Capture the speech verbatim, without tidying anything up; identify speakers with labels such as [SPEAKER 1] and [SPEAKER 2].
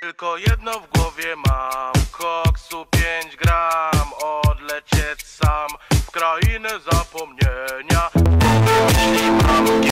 [SPEAKER 1] Tylko jedno w głowie mam, koksu pięć gram, odlecieć sam w krainę zapomnienia.